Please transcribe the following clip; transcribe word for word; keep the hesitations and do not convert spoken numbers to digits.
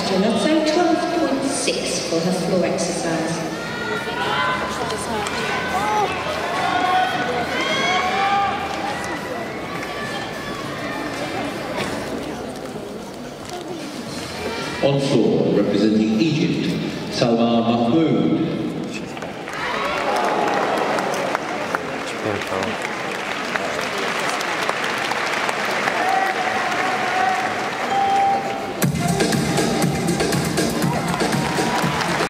question, I'd say twelve point six for her floor exercise. On floor, representing Egypt, Salma Mahmood.